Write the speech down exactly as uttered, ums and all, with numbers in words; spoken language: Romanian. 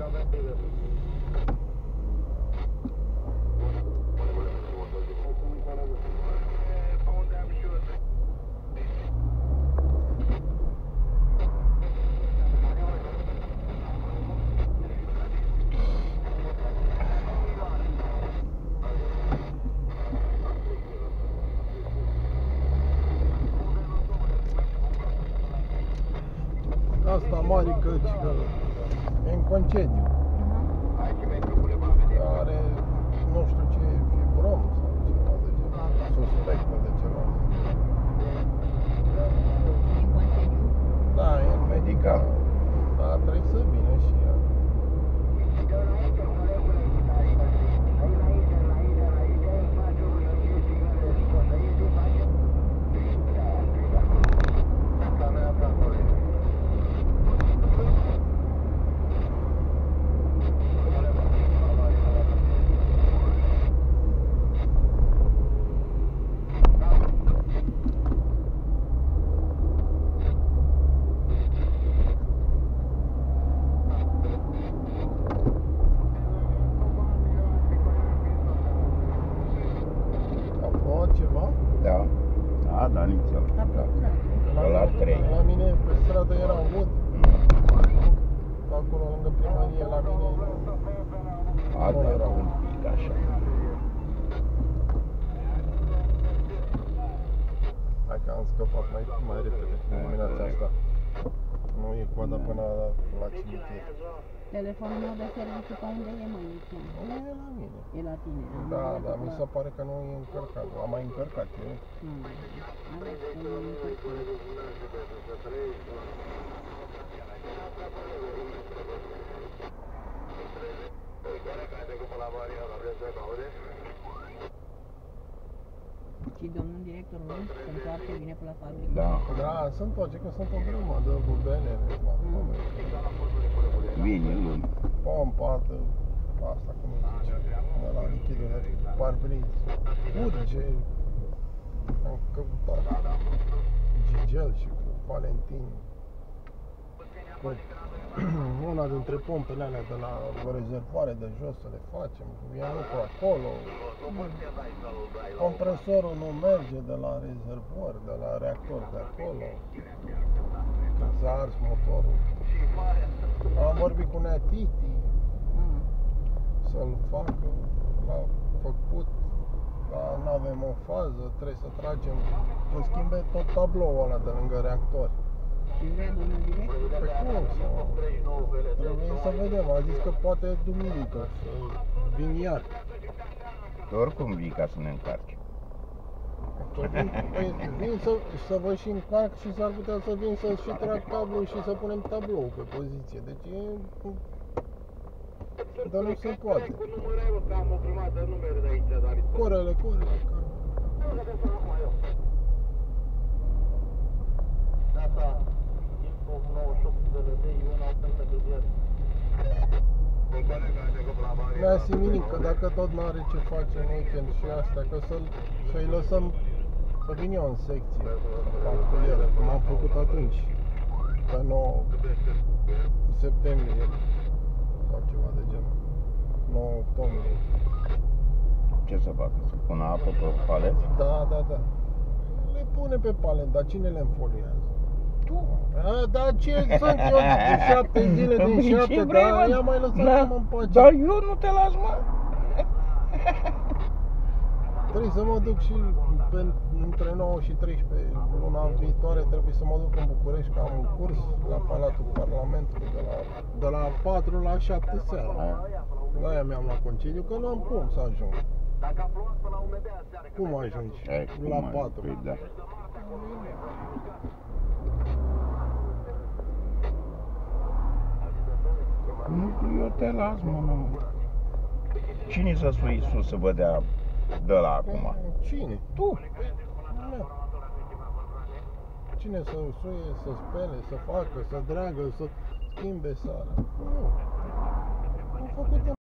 Asta mare căci că e în concediu. Are nu știu ce fibrom sau ceva de genul, suspectă de ceva. În concediu? Da, e în medical. Dar trebuie să vină și ea. Ceva? Da. Da, da, nițel. La procurat. La trei. La mine pe stradă era un vot. Acolo lângă primărie, la mine A, da, era un pic așa. hai că am scăpat mai, mai repede dimineața asta. Nu e coada până la, la cimitir. Telefonul meu de serviciu pe unde e, măi? Nu e la mine. E la tine. Da, dar mi se pare că nu e încărcat. Am mai încărcat eu. Nu, are să e încărcat. Și domnul directorul se întoarce, vine pe la fabrică? Da. Da, se întoarce, că sunt o grămadă de bubenele. Vine luni. Pompată, asta cum îi zice, de la lichidul de parbriz, urge, am căutat Gigel și cu Valentin, cu una dintre pompele alea de la rezervoare de jos să le facem, e lucru acolo, compresorul nu merge de la rezervor, de la reactor de acolo, când s-a ars motorul. Am vorbit cu Nea Titi să-l facă, l-a făcut, dar nu avem o fază, trebuie să tragem, să schimbe tot tabloul ăla de lângă reactor. Și vrea domnul director? Pe cum să... Trebuie să vedem, a zis că poate duminică să vin iar. Oricum vii ca să ne încarci. Că vin, păi, vin să, să vă și încarc și s-ar putea să vin să și trag tablou și să punem tablou pe poziție. Deci e... Dar nu se poate. Corele, corele, corele. Mi-a simțit că dacă tot n-are ce face în weekend și astea, că să-l, să-i lăsăm să vin eu în secție, fac cu ele, cum am făcut atunci, pe nouă septembrie sau ceva de genul, nouă octombrie. Ce să facă? Să pună apă pe palet? Da, da, da. Le pune pe palet, dar cine le înfoliază? Tu. A, dar ce sunt eu de șapte zile din șapte, dar ia mai lăsați-mă în pace. Dar eu nu te las, mă. Trebuie să mă duc și pe, între nouă și treisprezece luna viitoare trebuie să mă duc în București, că am un curs la Palatul Parlamentului de la, de la patru la șapte seara. De-aia mi-am luat concediu, că nu am cum să ajung. Cum ajungi? Ai, La cum patru. Păi, da. Nu, eu te las, mă, nu. Cine să sui sus să vă dea de la acum? Cine? Tu! Da. Cine să suie, să spele, să facă, să dreagă, să schimbe sara? Nu. Am făcut